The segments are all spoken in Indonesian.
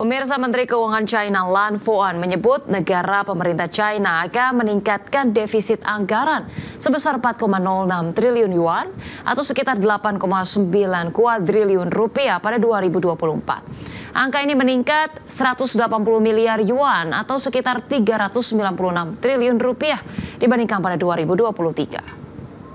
Pemirsa, Menteri Keuangan China Lan Fuan menyebut negara pemerintah China akan meningkatkan defisit anggaran sebesar 4,06 triliun yuan atau sekitar 8,9 kuadriliun rupiah pada 2024. Angka ini meningkat 180 miliar yuan atau sekitar 396 triliun rupiah dibandingkan pada 2023.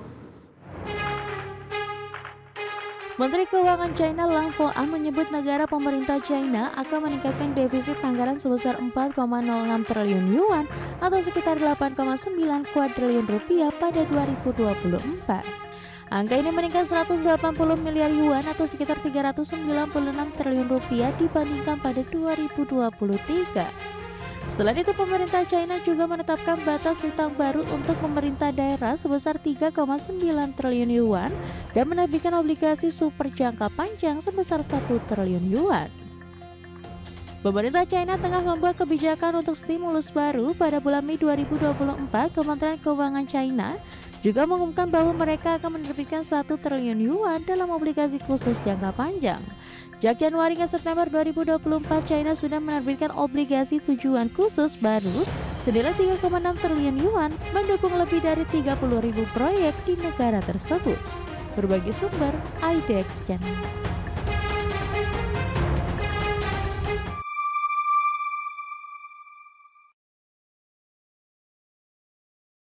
Menteri Keuangan China Lan Fuan menyebut negara pemerintah China akan meningkatkan defisit anggaran sebesar 4,06 triliun yuan atau sekitar 8,9 kuadriliun rupiah pada 2024. Angka ini meningkat 180 miliar yuan atau sekitar 396 triliun rupiah dibandingkan pada 2023. Selain itu, pemerintah China juga menetapkan batas utang baru untuk pemerintah daerah sebesar 3,9 triliun yuan dan menerbitkan obligasi super jangka panjang sebesar 1 triliun yuan. Pemerintah China tengah membuat kebijakan untuk stimulus baru. Pada bulan Mei 2024, Kementerian Keuangan China juga mengumumkan bahwa mereka akan menerbitkan 1 triliun yuan dalam obligasi khusus jangka panjang. Sejak Januari hingga September 2024, China sudah menerbitkan obligasi tujuan khusus baru senilai 3,6 triliun yuan mendukung lebih dari 30.000 proyek di negara tersebut. Berbagi sumber, IDX Channel.